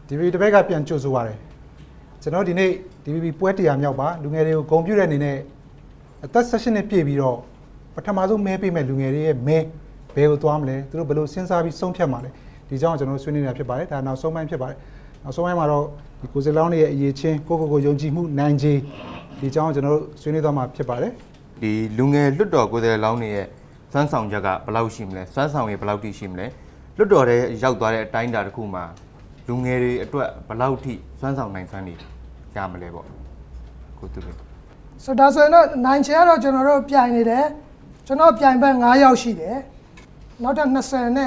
DVB တစ်ဘက်ကပြန်ကြိုဆိုပါတယ်ကျွန်တော်ဒီနေ့ DVB ပွဲတရားမြောက်ပါလူငယ်တွေကိုဂုဏ်ပြုတဲ့အနေနဲ့အသက်16နှစ်ပြည့်ပြီးတော့ပထမဆုံးမဲပေးမဲ့လူငယ်တွေရဲ့မဲဘယ်ကိုသွားမလဲသူတို့ဘယ်လိုစဉ်းစားပြီးဆုံးဖြတ်မှာလဲဒီကြောင့်ကျွန်တော်ဆွေးနွေးနေတာဖြစ်ပါတယ်ဒါနောက်ဆုံးပိုင်းဖြစ်ပါတယ်နောက်ဆုံးပိုင်းမှာတော့ဒီကိုစလောင်းတွေရဲ့အရေးချင်းကိုယုံကြည်မှုနိုင်ခြေဒီကြောင့်ကျွန်တော်ဆွေးနွေးသွားမှာဖြစ်ပါတယ်ဒီလူငယ်လွတ်တော်ကိုစလောင်းတွေရဲ့စွမ်းဆောင်ချက်ကဘယ်လောက်ရှိမလဲစွမ်းဆောင်ရည်ဘယ်လောက်ထိရှိမလဲလွတ်တော်တဲ့ရောက်သွားတဲ့အတိုင်းအတာတစ်ခုမှာလူငယ်တွေအတွက်ဘယ်လောက်ထိစွမ်းဆောင်နိုင်စွမ်းနေရမလဲပေါ့ကိုသူလေးဆိုတော့ဆိုရင်တော့နိုင်ချေကတော့ကျွန်တော်တို့ပြိုင်နေတယ်ကျွန်တော်ပြိုင်ဘက်9ယောက်ရှိတယ်နောက်ထပ်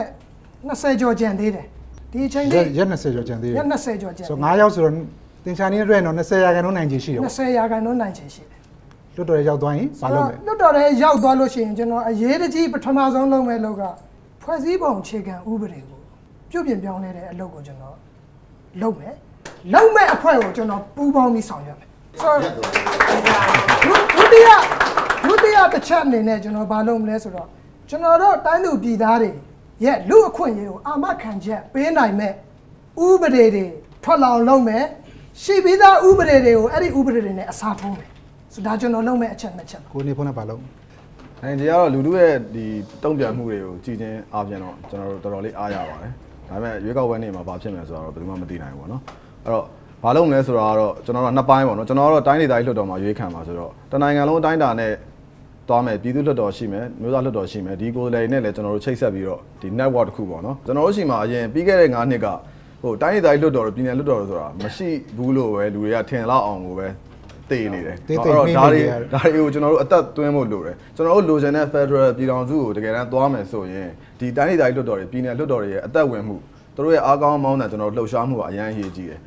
20ကျော်ကျန်သေးတယ်ဒီအချိန်လေးရက်20ကျော်ကျန်သေးတယ်ရက်20ကျော်ကျန်ဆို9ယောက်ဆိုတော့တင်ချာနေတဲ့အတွက်တော့20ရာခိုင်နှုန်းနိုင်ချေရှိတယ် 20ရာခိုင်နှုန်းနိုင်ချေရှိတယ်လွတ်တော်ရောက်သွားရင်ဘာလုပ်လဲလွတ်တော်ရဲ့ရောက်သွားလို့ရှိရင်ကျွန်တော်အရေးတကြီးပထမဆုံးလုပ်မဲ့လောက်ကဖွဲ့စည်းပုံအခြေခံဥပဒေကိုပြုပြင်ပြောင်းလဲတဲ့အလုပ်ကိုကျွန်တော်လုပ်မဲ့အဖွဲ့ကိုကျွန်တော်ပူးပေါင်းပြီးဆောင်ရွက်မယ်ဆိုတော့ဒုတိယတစ်ချက်အနေနဲ့ကျွန်တော်ဘာလုပ်မလဲဆိုတော့ကျွန်တော်တို့တိုင်းသူပြည်သားတွေရဲ့လူအခွင့်အရေးကိုအာမခံချက်ပေးနိုင်မဲ့ဥပဒေတွေထွက်လာအောင်လုပ်မယ်ရှိပြီးသားဥပဒေတွေကိုအဲ့ဒီဥပဒေတွေနဲ့အစားထိုးမယ်ဆိုဒါကျွန်တော်လုပ်မဲ့အချက်နှစ်ချက်ကိုနေဖုန်းနဲ့ဘာလုပ်နိုင်ကြကတော့လူတို့ရဲ့ဒီတုံ့ပြန်မှုတွေကိုကြည်ချင်းအားပြန်တော့ကျွန်တော်တို့တော်တော်လေးအားရပါတယ်ဒါပေမဲ့ရွေးကောက်ပွဲနေ့မှာဘာဖြစ်မလဲဆိုတော့ဘယ်သူမှမသိနိုင်ဘူးပေါ့နော်အဲ့တော့ဘာလုပ်မလဲဆိုတော့ကျွန်တော်တို့နှစ်ပိုင်းပေါ့နော်ကျွန်တော်တို့တိုင်းဒေသကြီးလွှတ်တော်မှာရွေးခံပါဆိုတော့တနိုင်ငံလုံးအတိုင်းအတာနဲ့သွားမယ်ပြည်သူ့လွှတ်တော်ရှိမယ်မျိုးသားလွှတ်တော်ရှိမယ်ဒီကိုယ်စားလှယ်နဲ့လည်းကျွန်တော်တို့ချိတ်ဆက်ပြီးတော့ဒီ network တစ်ခုပေါ့နော်ကျွန်တော်တို့ရှိမှာအရင်ပြီးခဲ့တဲ့9နှစ်ကဟိုတိုင်းဒေသကြီးလွှတ်တော်တို့ပြည်နယ်လွှတ်တော်တို့ဆိုတာမရှိဘူးလို့ပဲလူတွေကထင်လောက်အောင်ကိုပဲတည်နေတယ်အဲ့တော့ဒါတွေကိုကျွန်တော်တို့အသက်သွင်းဖို့လိုတယ်ကျွန်တော်တို့လိုချင်တဲ့ Federal ပြည်ထောင်စုကိုတကယ်တမ်းသွားမယ်ဆိုရင်ဒီတိုင်းဒေသကြီးလွှတ်တော်တွေပြည်နယ်လွှတ်တော်တွေရဲ့အသက်ဝင်မှုသူတို့ရဲ့အားကောင်းမောင်းတဲ့ကျွန်တော်တို့လှုပ်ရှားမှုကအရန်အရေးကြီးတယ်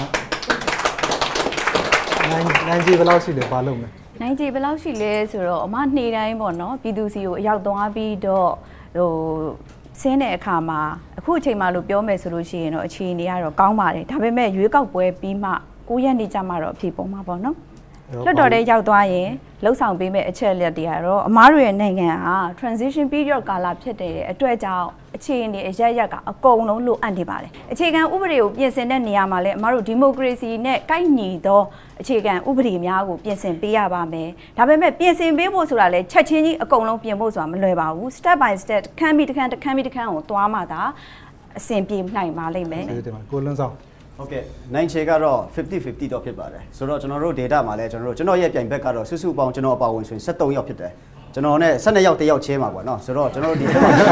နိုင်ကြီးဘယ်လောက်ရှိလဲဘာလုပ်မလဲနိုင်ကြီးဘယ်လောက်ရှိလဲဆိုတော့အမနေ့တိုင်းပေါ့နော်ပြည်သူစီကိုအရောက်သွားပြီးတော့ဟိုဆင်းတဲ့အခါမှာအခုအချိန်မှလို့ပြောမယ်ဆိုလို့ရှိရင်တော့အခြေအနေကတော့ကောင်းပါတယ်ဒါပေမဲ့ရွေးကောက်ပွဲပြီးမှ9ရက်နေ့ကျမှတော့အဖြစ်ပုံမှာပေါ့နော်လွတ်တော်တဲ့ရောက်သွားရင်လှုပ်ဆောင်ပေးမဲ့အချက်လက်တွေကတော့အမားတို့ရဲ့နိုင်ငံဟာ transition period ကာလဖြစ်တဲ့အတွက်ကြောင့်အခြေအနေအရရက်ကအကုန်လုံးလိုအပ်နေပါတယ်အခြေခံဥပဒေကိုပြင်ဆင်တဲ့နေရာမှာလည်းအမားတို့ဒီမိုကရေစီနဲ့ကိုက်ညီသောအခြေခံဥပဒေများကိုပြင်ဆင်ပေးရပါမယ်ဒါပေမဲ့ပြင်ဆင်ပေးဖို့ဆိုတာလည်းချက်ချင်းကြီးအကုန်လုံးပြင်ဖို့ဆိုတာမလွယ်ပါဘူး step by step ခန်းပြီးတစ်ခန်းကိုသွားမှသာအဆင်ပြေနိုင်ပါလိမ့်မယ်ကိုလွန်းဆောင်ဟုတ်ကဲ့နိုင်ချေကတော့50-50တော့ဖြစ်ပါတယ်ဆိုတော့ကျွန်တော်တို့ data မှာလည်းကျွန်တော်ရဲ့ပြိုင်ဘက်ကတော့စုပေါင်းကျွန်တော်အပါဝင်ဆိုရင်73ယောက်ဖြစ်တယ်ကျွန်တော်နဲ့12ယောက်တယောက်ချင်းပါပေါ့နော်ဆိုတော့ကျွန်တော်တို့ဒီထဲမှာ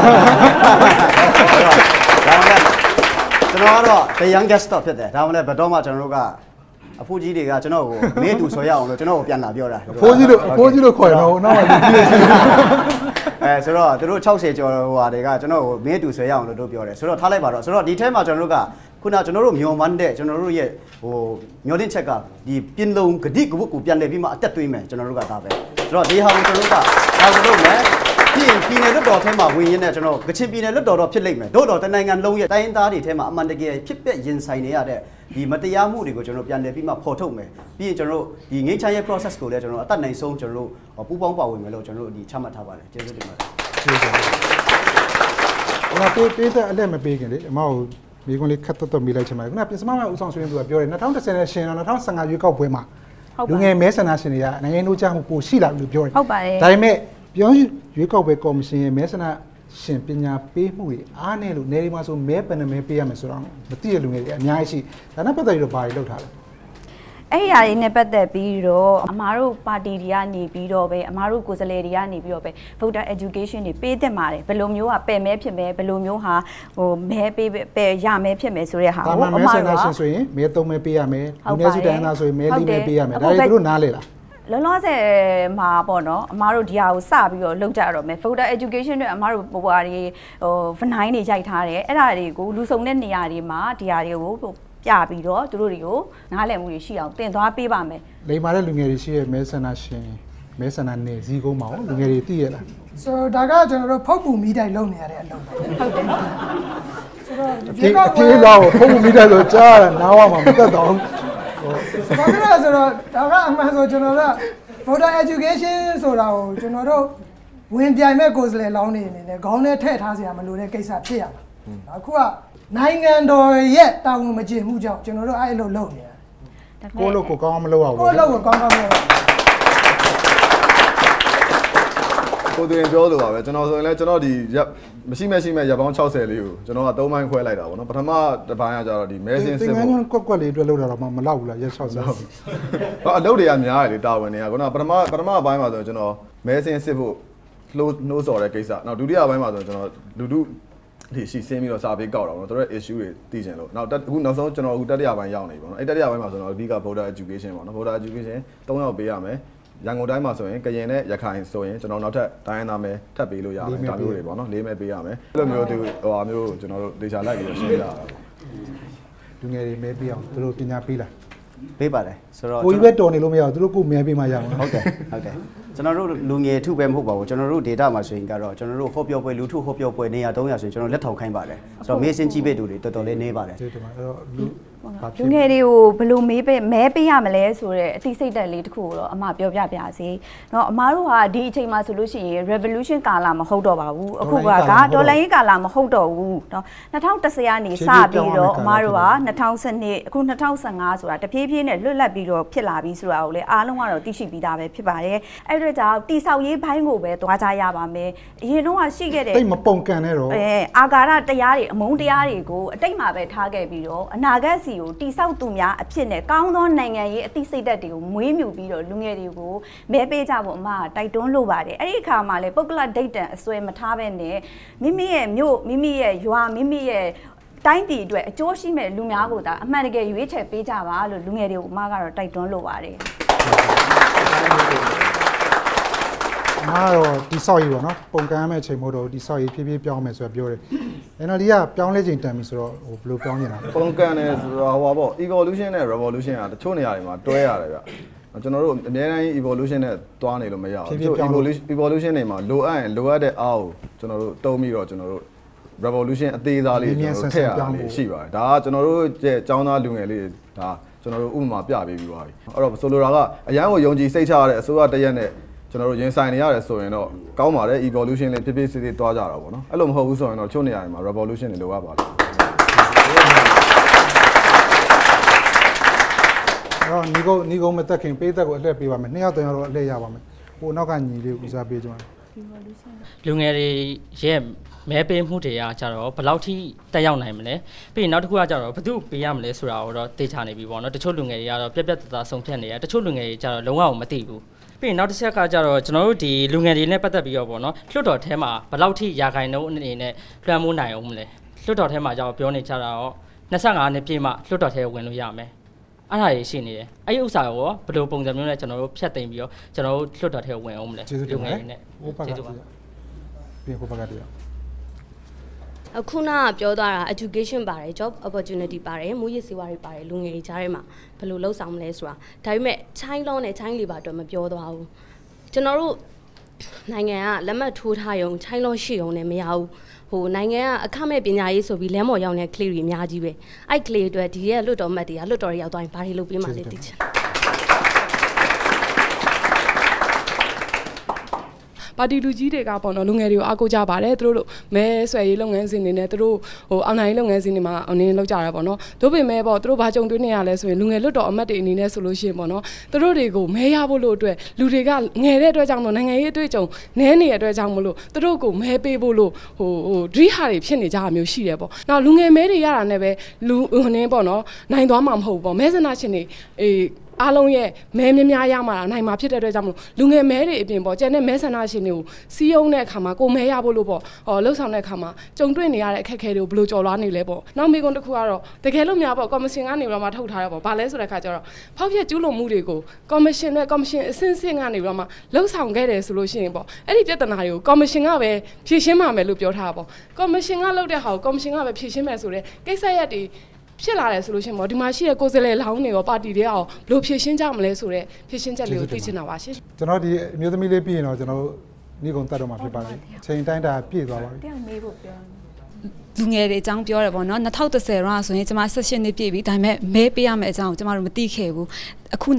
ကျွန်တော်ကတော့ the youngest တော့ဖြစ်တယ်ဒါမှလည်းဘယ်တော့မှကျွန်တော်တို့ကအဖိုးကြီးတွေကကျွန်တော်ကိုမေးတူဆိုရအောင်လို့ကျွန်တော်ကိုပြန်လာပြောတာအဖိုးကြီးလို့ခေါ်ရတော့နောက်မှလူကြီးဆိုတော့သူတို့60ကျော်ဟိုဟာတွေကကျွန်တော်ကိုမေးတူဆိုရအောင်လို့တို့ပြောတယ်ဆိုတော့ထားလိုက်ပါတော့ဆိုတော့ဒီထဲမှာကျွန်တော်တို့ကခုနကျွန်တော်တို့မျောမှန်းတဲ့ကျွန်တော်တို့ရဲ့ဟိုမျောတဲ့ချက်ကဒီပြင်းလုံးဂတိကဝတ်ကိုပြန်လည်ပြီးမှအသက်သွင်းမယ်ကျွန်တော်တို့ကဒါပဲဆိုတော့ဒီဟာကိုကျွန်တော်တို့ကဒါဆိုလို့မယ်ပြည်နယ်လွှတ်တော်ထဲမှာဝင်ရင်းနဲ့ကျွန်တော်ကချင်ပြည်နယ်လွှတ်တော်တော့ဖြစ်လိမ့်မယ်တို့တော့တနိုင်ငံလုံးရဲ့တိုင်းသားတွေထဲမှာအမှန်တကယ်ဖြစ်ပျက်ရင်ဆိုင်နေရတဲ့ဒီမတရားမှုတွေကိုကျွန်တော်ပြန်လည်ပြီးမှဖော်ထုတ်မယ်ပြီးရင်ကျွန်တော်တို့ဒီငိမ့်ချမ်းရဲ့ process ကိုလည်းကျွန်တော်အသက်နိုင်ဆုံးကျွန်တော်တို့ပူးပေါင်းပါဝင်မယ်လို့ကျွန်တော်တို့ဒီချမှတ်ထားပါတယ်ကျေးဇူးတင်ပါတယ်ကျေးဇူးပါဟိုပေးတဲ့အလက်မပေးခင်လေအမကိုမိကွန်းလေးခတ်တော့မိလိုက်ချင်ပါတယ်ခုနပြင်စမမဦးဆောင်ဆွေးနွေးသူကပြောတယ်2010နဲ့ရှင်တော့2015ရွေးကောက်ပွဲမှာလူငယ်မဲဆန္ဒရှင်တွေကနိုင်ငံရေးကြားမှုပိုရှိလာလို့ပြောတယ်ဟုတ်ပါတယ်ဒါပေမဲ့ပြောရွေးကောက်ပွဲကော်မရှင်ရဲ့မဲဆန္ဒရှင်ပညာပေးမှုတွေအားနည်းလို့နေဒီမှာဆိုမဲပန်မဲပေးရမယ်ဆိုတော့မသိတဲ့လူငယ်တွေအများကြီးရှိဒါနဲ့ပတ်သက်ပြီးတော့ဘာတွေလုပ်ထားလဲအဲ့ဒီအရာတွေနဲ့ပတ်သက်ပြီးတော့အမားတို့ပါတီတွေကနေပြီးတော့ပဲအမားတို့ကိုယ်စားလှယ်တွေကနေပြီးတော့ပဲ voter education တွေပေးသင့်ပါတယ်ဘယ်လိုမျိုးကပယ်မဲဖြစ်မယ်ဘယ်လိုမျိုးဟာဟိုမဲပေးပယ်ရမဲဖြစ်မယ်ဆိုတဲ့ဟာကိုအမားတို့ဆိုရင်မဲ3မဲပေးရမယ်လူနည်းစုတိုင်းသားဆိုရင်မဲ4မဲပေးရမယ်ဒါတွေသူတို့နားလေလားလောလောဆယ်မှာပေါ့နော်အမားတို့ဒီဟာကိုစပြီးတော့လုပ်ကြတော့မယ် voter education တွေအမားတို့ပေါ်ပါတွေဟို vine တွေရိုက်ထားတယ်အဲ့ဒါတွေကိုလူစုံတဲ့နေရာတွေမှာဒီဟာတွေကိုပြပြီးတော့သူတို့တွေကိုနားလည်မှုတွေရှိအောင်တင်သွားပေးပါမယ်လိမ်မာတဲ့လူငယ်တွေရှိရဲ့မဲဆန္ဒရှင်မဲဆန္ဒနယ်စည်းကုန်းမှာလူငယ်တွေသိရလားဆိုတော့ဒါကကျွန်တော်တို့ဖုတ်ပူမိတိုင်းလုပ်နေရတဲ့အလုပ်ပဲဟုတ်တယ်ဆိုတော့ဒီကောပြေးတော့ဖုတ်ပူမိတိုင်းဆိုကြားရနားဝမှာမတက်တော့ဘာဖြစ်လဲဆိုတော့ဒါကအမှန်ဆိုကျွန်တော်တို့ voter education ဆိုတာကိုကျွန်တော်တို့ဝင်ပြိုင်မဲ့ကိုယ်စားလှယ်လောင်းနေနေနဲ့ခေါင်းထဲထည့်ထားစရာမလိုတဲ့ကိစ္စဖြစ်ရမှာအခုကနိုင်ငံတော်ရဲ့တာဝန်မကျေမှုကြောင့်ကျွန်တော်တို့အဲ့လိုလုပ်နေတယ်ကိုလို့ကိုကောင်းအောင်မလုပ်အောင်ကိုလို့ကိုကောင်းကောင်းလုပ်ကိုသူရင်ပြောလို့ပါပဲကျွန်တော်ဆိုရင်လည်းကျွန်တော်ဒီမရှိမဲ့ရပေါင်း60လေးကိုကျွန်တော်က3ပိုင်းခွဲလိုက်တာပေါ့နော်ပထမတစ်ပိုင်းကကျတော့ဒီမဲစင်းစစ်ဖို့ကွက်လေးအတွက်လောက်တာတော့မလောက်ဘူးလားရက်60လောက်ဟောအလုပ်တွေကများတယ်လေတာဝန်တွေကခုနပထမပိုင်းမှာဆိုကျွန်တော်မဲစင်းစစ်ဖို့နှိုးစော်တဲ့ကိစ္စနောက်ဒုတိယပိုင်းမှာဆိုကျွန်တော်လူထုဒီရှိစင်းပြီးတော့စာပေးကောက်တာပေါ့နော်တို့ရဲ့ issue တွေသိချင်လို့အခုနောက်ဆုံးကျွန်တော်အခုတတိယပိုင်းရောက်နေပြီပေါ့နော်အဲ့တတိယပိုင်းမှာဆိုတော့အဓိက voter education ပေါ့နော် voter education 3ယောက်ပေးရမယ်ရန်ကုန်တိုင်းမှာဆိုရင်ကရင်နဲ့ရခိုင်ဆိုရင်ကျွန်တော်နောက်ထပ်တိုင်းသားမဲထပ်ပေးလို့ရမယ်ဒါမျိုးတွေပေါ့နော်၄မဲပေးရမယ်အဲ့လိုမျိုးသူဟိုမျိုးကျွန်တော်တို့ဒေတာလိုက်ပြီးတော့ရှင်းပြတာလူငယ်တွေမဲပေးအောင်သူတို့ပညာပေးလားပေးပါတယ်ဆိုတော့ကိုကြီးပဲတော်နေလို့မရဘူးသူတို့ကိုမဲပေးမှရအောင်ဟုတ်တယ်ကျွန်တော်တို့လူငယ်ထုပဲမဟုတ်ပါဘူးကျွန်တော်တို့ data မှာဆိုရင်ကတော့ကျွန်တော်တို့ဟောပြောပွဲလူထုဟောပြောပွဲနေရာ300ဆိုရင်ကျွန်တော်လက်ထောက်ခိုင်းပါတယ်ဆိုတော့မေးစင်းကြည့်ပေးသူတွေတော်တော်လေးနေပါတယ်အဲ့တော့လူငယ်တွေကိုဘယ်လိုမဲပေးရမလဲဆိုတော့အသိစိတ်တက်လေးတစ်ခုကိုတော့အမပြောပြပါစေเนาะအမတို့ကဒီအချိန်မှာဆိုလို့ရှိရင် revolution ကာလမဟုတ်တော့ပါဘူးအခုကဒေါ်လာရေးကာလမဟုတ်တော့ဘူးเนาะ2010ကနေစပြီးတော့အမတို့က2012အခု2015ဆိုတာတဖြည်းဖြည်းနဲ့လွတ်လပ်ပြီးတော့ဖြစ်လာပြီဆိုတာကိုလည်းအားလုံးကတော့သိရှိပြီးသားပဲဖြစ်ပါတယ်အဲ့ဒါကြောင့်တိဆောက်ရေးဘိုင်းကိုပဲသွားကြရပါမယ်အရင်တော့ရှိခဲ့တဲ့တိတ်မပုံကန်နဲ့တော့အာဃာတတရားတွေအမုန်းတရားတွေကိုအတိတ်မှာပဲထားခဲ့ပြီးတော့အနာဂတ်စီကိုတိဆောက်သူများအဖြစ်နဲ့ကောင်းသောနိုင်ငံရေးအသိစိတ်ဓာတ်တွေကိုမွေးမြူပြီးတော့လူငယ်တွေကိုမဲပေးကြဖို့အမတိုက်တွန်းလိုပါတယ်အဲ့ဒီအခါမှာလေပုဂ္ဂလဒိတ်တန်အစွဲမထားဘဲနဲ့မိမိရဲ့မြို့မိမိရဲ့ရွာမိမိရဲ့တိုင်းပြည်အတွက်အကျိုးရှိမဲ့လူများကိုသာအမှန်တကယ်ရွေးချယ်ပေးကြပါလို့လူငယ်တွေကိုအမကတော့တိုက်တွန်းလိုပါတယ်အမတော့ဒီဆောက်ရေးပေါ့နော်ပုံကမ်းမဲ့ချိန်မို့တော့ဒီဆောက်ရေးဖြည်းဖြည်းပြောင်းမယ်ဆိုတော့ပြောတယ် NLD ကပြောင်းလဲချိန်တန်ပြီဆိုတော့ဟိုဘယ်လိုပြောင်းနေတာလဲပုံကမ်းနဲ့ဆိုတော့ဟိုပါပေါ့ evolution နဲ့ revolution ကတချို့နေရာတွေမှာတွဲရတယ်ဗျကျွန်တော်တို့အများတိုင်း evolution နဲ့တွားနေလို့မရဘူး evolution တွေမှာလိုအပ်ရင်လိုအပ်တဲ့အားကိုကျွန်တော်တို့တုံးပြီးတော့ကျွန်တော်တို့ revolution အသေးစားလေးကျွန်တော်တို့ထည့်ရတယ်ရှိပါတယ်ဒါကကျွန်တော်တို့ရဲ့ចောင်းသားလူငယ်လေးဒါကျွန်တော်တို့ဥပမာပြပေးပြီးသွားပြီအဲ့တော့ဆိုလိုတာကအရန်ကိုယုံကြည်စိတ်ချရတဲ့အစိုးရတရက်နဲ့ကျွန်တော်တို့ရင်ဆိုင်နေရတယ်ဆိုရင်တော့ကောင်းပါတယ် evolution လေးဖြည်းဖြည်းစစ်စစ်တွားကြတာပေါ့နော်အဲ့လိုမဟုတ်ဘူးဆိုရင်တော့ချို့နေရာတွေမှာ revolution တွေလိုအပ်ပါတယ်အော်ညီကုန်းမတက်ခင်ပေးသက်ကိုအလှည့်ပေးပါမယ်2ယောက်3ယောက်တော့အလှည့်ရပါမယ်ဟိုနောက်ကညီလေးကိုဦးစားပေးကြပါလူငယ်တွေရဲ့မဲပေးမှုတွေကကြတော့ဘယ်လောက်ထိတက်ရောက်နိုင်မလဲပြီးရင်နောက်တစ်ခုကကြတော့ဘယ်သူပေးရမလဲဆိုတာကိုတော့သိချနေပြီပေါ့နော်တချို့လူငယ်တွေကတော့ပြက်တသားဆုံးဖြတ်နေရတချို့လူငယ်တွေကြတော့လုံးဝမသိဘူးပြီးရင်နောက်တစ်ချက်ကကြတော့ကျွန်တော်တို့ဒီလူငယ်တွေနဲ့ပတ်သက်ပြီးတော့ပေါ့နော်လွှတ်တော်ထဲမှာဘယ်လောက်ထိရာခိုင်နှုန်းအနေနဲ့လွှမ်းမိုးနိုင်အောင်မလဲလွှတ်တော်ထဲမှာကြတော့ပြောနေကြတာတော့25နှစ်ပြည့်မှလွှတ်တော်ထဲဝင်လို့ရမယ်အဲ့ဒါတွေရှိနေတယ်အဲ့ဒီဥစ္စာကိုဘယ်လိုပုံစံမျိုးနဲ့ကျွန်တော်တို့ဖြတ်သိမ်းပြီးတော့ကျွန်တော်တို့လွှတ်တော်ထဲဝင်အောင်မလဲလူငယ်တွေနဲ့ကျေးဇူးပါပြီးဟိုဘက်ကတည်းကအခုနကပြောသွားတာ education ပါတယ် job opportunity ပါတယ်မူရစ်စေဝါတွေပါတယ်လူငယ်တွေကြားထဲမှာဘယ်လိုလုပ်ဆောင်မလဲဆိုတာဒါပေမဲ့ child law နဲ့ child labor အတွက်မပြောသွားဘူးကျွန်တော်တို့နိုင်ငံကလက်မှတ်ထိုးထားရုံ child law ရှိရုံနဲ့မရဘူးဟိုနိုင်ငံကအခမဲ့ပညာရေးဆိုပြီးလမ်းပေါ်ရောက်နေတဲ့ clay တွေအများကြီးပဲအဲ့ clay တွေဒီရဲ့လွတ်တော်မှတ်တွေကလွတ်တော်တွေရောက်သွားရင်ဘာတွေလုပ်ပေးမှလဲသိချင်ပါတီလူကြီးတွေကပေါ့နော်လူငယ်တွေကိုအားကိုးကြပါတယ်သူတို့မဲဆွဲရေးလုပ်ငန်းစဉ်တွေနဲ့သူတို့ဟိုအောင်နိုင်ရေးလုပ်ငန်းစဉ်တွေမှာအနေနဲ့လုပ်ကြတာပေါ့နော်တို့ပေမဲ့ပေါ့သူတို့ဘာကြုံတွေ့နေရလဲဆိုရင်လူငယ်လွတ်တော်အမတ်တွေအနေနဲ့ဆိုလို့ရှိရင်ပေါ့နော်သူတို့တွေကိုမဲရဖို့လို့အတွက်လူတွေကငယ်တဲ့အတွက်ကြောင့်မို့နိုင်ငံရေးအတွေ့အကြုံနည်းနေတဲ့အတွက်ကြောင့်မို့လို့သူတို့ကိုမဲပေးဖို့လို့ဟိုဒရီဟာတွေဖြစ်နေကြတာမျိုးရှိတယ်ပေါ့နောက်လူငယ်မဲတွေရတာနဲ့ပဲလူဟိုနင်းပေါ့နော်နိုင်သွားမှာမဟုတ်ဘူးပေါ့မဲဆန္ဒရှင်တွေအားလုံးရဲ့မဲများရမှာနိုင်မှာဖြစ်တဲ့အတွက်ကြောင့်မလို့လူငယ်မဲတွေအပြင်ပေါ့ကျန်တဲ့မဲဆန္ဒရှင်တွေကိုစီးရုံးတဲ့အခါမှာကိုမဲရဖို့လို့ပေါ့လှုပ်ဆောင်တဲ့အခါမှာကြုံတွေ့နေရတဲ့အခက်အခဲတွေကိုဘယ်လိုကျော်လွှားနေလဲပေါ့နောက်မိကုန်းတစ်ခုကတော့တကယ်လို့များပေါ့ကော်မရှင်ကနေပြီးတော့မှထုတ်ထားရပေါ့ဘာလဲဆိုတဲ့အခါကျတော့ဖောက်ဖျက်ကျူးလွန်မှုတွေကိုကော်မရှင်အဆင့်ဆင့်ကနေပြီးတော့မှလှုပ်ဆောင်ခဲ့တယ်ဆိုလို့ရှိရင်ပေါ့အဲ့ဒီပြဿနာတွေကိုကော်မရှင်ကပဲဖြေရှင်းမှာမယ်လို့ပြောထားတာပေါ့ကော်မရှင်ကလုပ်တဲ့ဟာကိုကော်မရှင်ကပဲဖြေရှင်းမယ်ဆိုတဲ့ကိစ္စရပ်တွေဖြစ်လာတယ်ဆိုလို့ရှိရင်ပေါ့ဒီမှာရှိတဲ့ကိုယ်စားလှယ်လောင်းတွေရောပါတီတွေရောဘယ်လိုဖြည့်ရှင်းကြမလဲဆိုတော့ဖြည့်ရှင်းချက်လေးကိုသိချင်တာပါရှင်ကျွန်တော်ဒီအမျိုးသမီးလေးပြီးရင်တော့ကျွန်တော်ညီကုန်းတတ်တော့မှာဖြစ်ပါတယ်အချိန်တိုင်းတာပြည့်သွားပါပြီတရားမေးဖို့ပြောဒလူငယ်တွေအကြောင်းပြောရပေါ့နော်2010ရောဆိုရင်ကျွန်မ16နှစ်ပြည့်ပြီဒါပေမဲ့မဲပေးရမယ့်အကြောင်းကိုကျွန်မတို့မသိခဲ့ဘူးအခု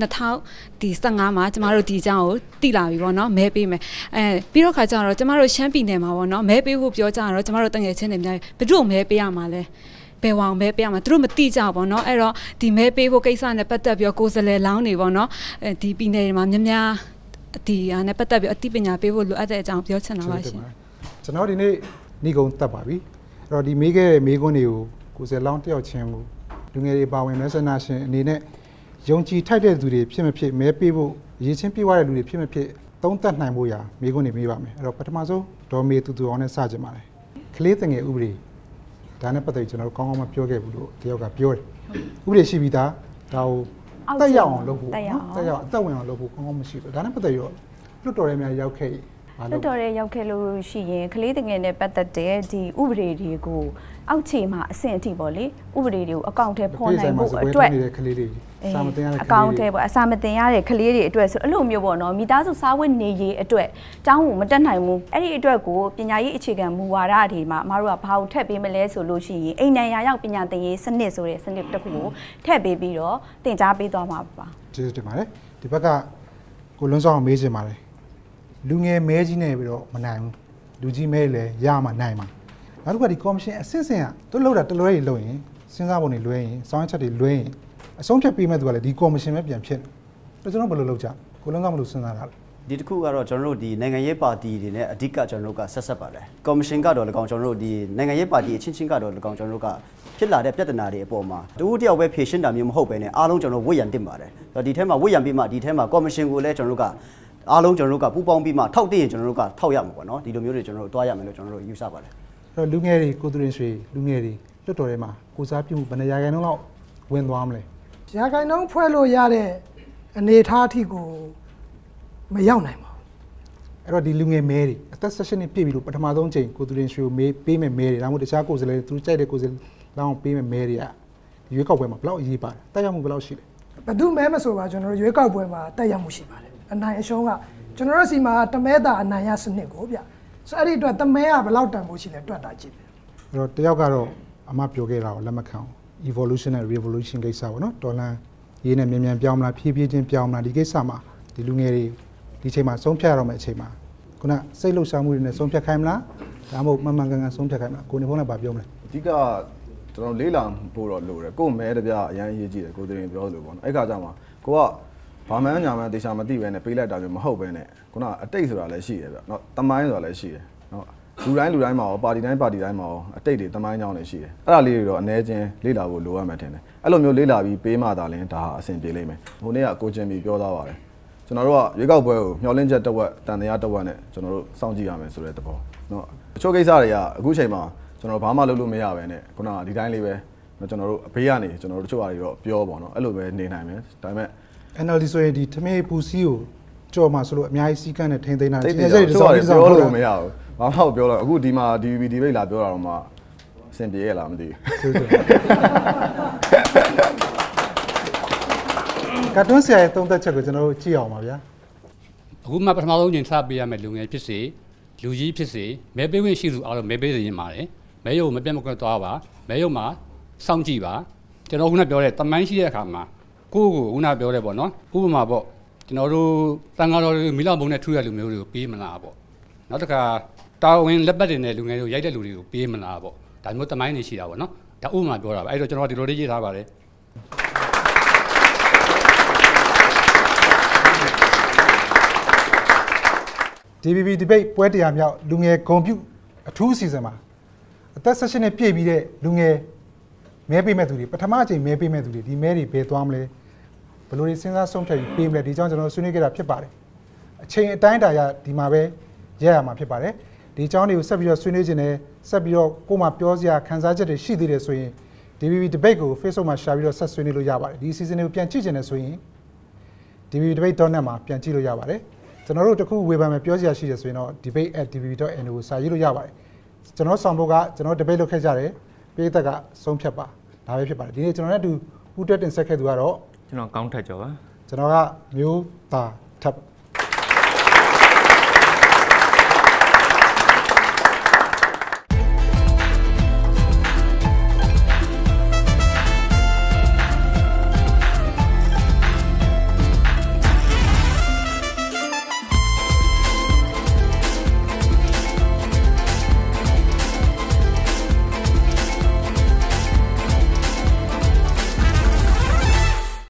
2015မှာကျွန်မတို့ဒီအကြောင်းကိုသိလာပြီပေါ့နော်မဲပေးမယ်ပြီးတော့ခါကျတော့ကျွန်မတို့ရှမ်းပြည်နယ်မှာပေါ့နော်မဲပေးဖို့ပြောကြတော့ကျွန်မတို့တငယ်ချင်းတွေများဘယ်သူ့မဲပေးရမှာလဲဘယ်ဝအောင်မဲပေးရမှာသူတို့မသိကြဘူးပေါ့နော်အဲ့တော့ဒီမဲပေးဖို့ကိစ္စနဲ့ပတ်သက်ပြီးကိုယ်စလဲလောင်းနေပေါ့နော်ဒီပြည်နယ်မှာများဒီအားနဲ့ပတ်သက်ပြီးအသိပညာပေးဖို့လိုအပ်တဲ့အကြောင်းပြောချင်တာပါရှင်ကျွန်တော်ဒီနေ့ညီကုန်းတက်ပါပြီအဲ့တော့ဒီမေးခဲ့တဲ့မေးခွန်းတွေကိုကိုယ်စလောင်းတယောက်ချင်းကိုလူငယ်တွေပါဝင်မဲဆန္ဒရှင်အနေနဲ့ယုံကြည်ထိုက်တဲ့သူတွေဖြစ်မဖြစ်မဲပေးဖို့ရည်ချင်းပြည့်ဝတဲ့လူတွေဖြစ်မဖြစ်သုံးသပ်နိုင်ဖို့ရာမေးခွန်းတွေမေးပါမယ်အဲ့တော့ပထမဆုံးဒေါ်မေတူတူအောင်နဲ့စကြင်ပါတယ်ကလေးတငယ်ဥပဒေဒါနဲ့ပတ်သက်ကျွန်တော်တို့ကောင်းကောင်းမပြောခဲ့ဘူးလို့တယောက်ကပြောတယ်ဥပဒေရှိပြီးသားဒါကိုတက်ရောက်အောင်လုပ်ဖို့တက်ရောက်အသက်ဝင်အောင်လုပ်ဖို့ကောင်းကောင်းမရှိဘူးဒါနဲ့ပတ်သက်ရောလွတ်တော်ရဲများရောက်ခဲ့လွတ်တော်ရဲရောက်ခဲ့လို့ရှိရင်ကလေးတငယ်နဲ့ပတ်သက်တဲ့ဒီဥပဒေတွေကိုအောက်ခြေမှာအဆင့်အထိပေါ့လေဥပဒေတွေကိုအကောင့်ထဲဖော်နိုင်ဖို့အတွက်ကလေးတွေစာမတင်ရတဲ့အကောင့်ထဲပေါ့အစာမတင်ရတဲ့ကလေးတွေအတွက်ဆိုအဲ့လိုမျိုးပေါ့နော်မိသားစုစားဝတ်နေရေးအတွက်ကျောင်းကိုမတက်နိုင်ဘူးအဲ့ဒီအတွက်ကိုပညာရေးအခြေခံမူဝါဒတွေမှာအမားတို့ကဘာကိုထည့်ပေးမလဲဆိုလို့ရှိရင်အိမ်နိုင်ရာရောက်ပညာသင်ရေးစနစ်ဆိုတဲ့စနစ်တစ်ခုကိုထည့်ပေးပြီးတော့သင်ကြားပေးသွားမှာပါကျေးဇူးတင်ပါတယ်ဒီဘက်ကကိုလွန်းဆောင်မေးချင်ပါတယ်လူငယ်မဲကြီးနေပြီးတော့မနိုင်ဘူးလူကြီးမဲလည်းရမှနိုင်မှာနောက်တစ်ခါဒီကော်မရှင်အစစ်စင်ကသူလှုပ်တာတလွဲကြီးလှုပ်ရင်စဉ်းစားပုံတွေလွဲရင်စောင်းချက်တွေလွဲရင်အဆုံးဖြတ်ပေးမဲ့သူကလည်းဒီကော်မရှင်ပဲပြန်ဖြစ်တယ်ကျွန်တော်ဘယ်လိုလုပ်ကြကိုလုံးကမလို့စဉ်းစားတာလဲဒီတစ်ခုကတော့ကျွန်တော်တို့ဒီနိုင်ငံရေးပါတီတွေနဲ့အဓိကကျွန်တော်တို့ကဆက်ပါတယ်ကော်မရှင်ကတော့လည်းကောင်းကျွန်တော်တို့ဒီနိုင်ငံရေးပါတီအချင်းချင်းကတော့လည်းကောင်းကျွန်တော်တို့ကဖြစ်လာတဲ့ပြဿနာတွေအပေါ်မှာတူတယောက်ပဲဖြေရှင်းတာမျိုးမဟုတ်ပဲနဲ့အားလုံးကျွန်တော်ဝတ်ရံတင်ပါတယ်ဒီထဲမှာဝတ်ရံပြီးမှဒီထဲမှာကော်မရှင်ကိုလည်းကျွန်တော်တို့ကအားလုံးကျွန်တော်တို့ကပူးပေါင်းပြီးမှထောက်တည်ရင်ကျွန်တော်တို့ကထောက်ရမှာပေါ့နော်ဒီလိုမျိုးတွေကျွန်တော်တို့တွားရမယ်လို့ကျွန်တော်တို့ယူဆပါတယ်အဲ့တော့လူငယ်တွေကိုသူရင်ရွှေလူငယ်တွေလွတ်တော်ထဲမှာကိုစားပြုမှုဘယ်နှရာခိုင်နှုန်းလောက်ဝင်သွားမလဲရာခိုင်နှုန်းဖွဲ့လို့ရတဲ့အနေအထားအထိကိုမရောက်နိုင်ပါဘူးအဲ့တော့ဒီလူငယ်မဲတွေအသက်16နှစ်ပြည့်ပြီလို့ပထမဆုံးချိန်ကိုသူရင်ရွှေကိုမေးပေးမဲ့မဲတွေဒါမှမဟုတ်တခြားကိုယ်စားလှယ်သူကြိုက်တဲ့ကိုယ်စားလှယ်လောင်းပေးမဲ့မဲတွေကရွေးကောက်ပွဲမှာဘယ်လောက်အရေးပါတယ်တက်ရောက်မှုဘယ်လောက်ရှိလဲဘယ်သူမဲမဆိုပါကျွန်တော်တို့ရွေးကောက်ပွဲမှာတက်ရောက်မှုရှိပါတယ်အနိုင်အရှုံးကကျွန်တော်တို့စီမှာတမဲတာအနိုင်ရစနစ်ကိုဗျဆိုအဲ့ဒီအတွက်တမဲကဘယ်လောက်တန်ဖို့ရှိလဲတွက်တာကြည့်တယ်အဲ့တော့တယောက်ကတော့အမပြောခဲ့တာကိုလက်မခံအောင် evolution နဲ့ revolution ကိစ္စပေါ့နော်ဒေါ်လာရေးနဲ့မြန်ပြောင်းမလားဖြည်းဖြည်းချင်းပြောင်းမလားဒီကိစ္စမှာဒီလူငယ်တွေဒီချိန်မှာဆုံးဖြတ်ရတော့မယ့်အချိန်မှာခုနစိတ်လှုပ်ရှားမှုတွေနဲ့ဆုံးဖြတ်ခိုင်းမလားဒါမှမဟုတ်မှန်မှန်ကန်ကန်ဆုံးဖြတ်ခိုင်းမလားကိုနေဖုန်းနဲ့ဗာပြောမလဲအဓိကကျွန်တော်လေးလာပို့တော့လို့တယ်ကို့မဲတပြအရန်အရေးကြီးတယ်ကိုတင်ပြောလို့ပေါ့နော်အဲ့ခါကျမှကိုကဘာမှညာမှန်တေချာမသိပဲနဲ့ပေးလိုက်တာမျိုးမဟုတ်ပဲနဲ့ခုနအတိတ်ဆိုတာလည်းရှိတယ်ဗျเนาะတမိုင်းဆိုတာလည်းရှိတယ်เนาะလူတိုင်းမှာရောပါတီတိုင်းမှာရောအတိတ်တွေတမိုင်းကြောင်းတွေရှိတယ်အဲ့ဒါလေးတွေတော့အနေချင်းလေးလာဖို့လိုရမှထင်တယ်အဲ့လိုမျိုးလေးလာပြီးပေးမှသာလင်းဒါဟာအဆင်ပြေလိမ့်မယ်ဟိုနေ့ကကိုကျင်ပြီးပြောသားပါတယ်ကျွန်တော်တို့ကရွေးကောက်ပွဲကိုမျှော်လင့်ချက်တစ်ဝက်တန်တရားတစ်ဝက်နဲ့ကျွန်တော်တို့စောင့်ကြည့်ရမယ်ဆိုတဲ့သဘောเนาะတချို့ကိစ္စတွေကအခုချိန်မှာကျွန်တော်ဘာမှလုပ်လို့မရပဲနဲ့ခုနကဒီတိုင်းလေးပဲကျွန်တော်တို့အဖေးကနေကျွန်တော်တို့တချို့ဟာတွေတော့ပြောပေါ့နော်အဲ့လိုပဲနေနိုင်မယ်ဒါပေမဲ့ NLD ဆိုရင်ဒီထမေပူစီကိုကြော်မှာဆိုလို့အများကြီးစီးကန်းနဲ့ထိန်းသိမ်းတာတကယ်ဆိုပြောလို့မရဘူးဘာမှမပြောတော့အခုဒီမှာ DVB ဒီဘိတ်လာပြောတာတော့မှအဆင်ပြေရလားမသိဘူးကတ်တွန်းဆရာရဲ့သုံးသက်ချက်ကိုကျွန်တော်တို့ကြည့်အောင်ပါဗျာအခုမှပထမဆုံးချိန်စပေးရမယ့်လူငယ်ဖြစ်စေလူကြီးဖြစ်စေမဲပေးခွင့်ရှိသူအားလုံးမဲပေးရင်ပါတယ်မဲရုံမပြတ်မကွက်သွားပါမဲရုံမှာစောင့်ကြည့်ပါကျွန်တော်ခုနပြောတဲ့တမိုင်းရှိတဲ့အခါမှာကိုခုနပြောတဲ့ပေါ့နော်ဥပမာပေါ့ကျွန်တော်တို့တန်ဃာတော်တွေမိလောက်ဘုံနဲ့ထူရလူမျိုးတွေကိုပေးမလားပေါ့နောက်တစ်ခါတာဝန်လက်ပတ်တွေနဲ့လူငယ်တွေကိုရိုက်တဲ့လူတွေကိုပေးမလားပေါ့ဒါမျိုးတမိုင်းနေရှိတာပေါ့နော်ဒါဥပမာပြောတာပဲအဲ့တော့ကျွန်တော်ဒီလိုလေးရေးထားပါတယ် DVB debate ပွဲတရားမြောက်လူငယ်ဂုံပြုအထူးအစီအစဉ်မှာအသက်16နှစ်ပြည့်ပြီးတဲ့လူငယ်မဲပေးမဲ့သူတွေပထမအချိန်မဲပေးမဲ့သူတွေဒီမဲတွေဘယ်သွားမလဲဘယ်လိုတွေစဉ်းစားဆုံးဖြတ်ပြီးပေးမလဲဒီကြောင့်ကျွန်တော်ဆွေးနွေးခဲ့တာဖြစ်ပါတယ်အချိန်အတိုင်းအတာရဒီမှာပဲရက်ရမှာဖြစ်ပါတယ်ဒီအကြောင်းတွေကိုဆက်ပြီးတော့ဆွေးနွေးခြင်းနဲ့ဆက်ပြီးတော့ကိုယ်မှပြောစရာခန်းစားချက်တွေရှိသေးတယ်ဆိုရင် DVB debate ကို Facebook မှာ share ပြီးတော့ဆက်ဆွေးနွေးလို့ရပါတယ်ဒီ season တွေကိုပြန်ကြည့်ခြင်းနဲ့ဆိုရင် dvb.debate.net မှာပြန်ကြည့်လို့ရပါတယ်ကျွန်တော်တို့တခုဝေဖန်မယ်ပြောစရာရှိတယ်ဆိုရင်တော့ debate@dvb.no ကိုစာရေးလို့ရပါတယ်ကျွန်တော်ဆောင်ဖို့ကကျွန်တော် debate လုပ်ခဲ့ကြတယ်ပြည်သက်ကဆုံးဖြတ်ပါဒါပဲဖြစ်ပါတယ်ဒီနေ့ကျွန်တော်နဲ့အတူပူးတွဲတင်ဆက်ခဲ့သူကတော့ကျွန်တော်ကောင်းထက်ကျော်ပါကျွန်တော်ကမျိုးသားထပ်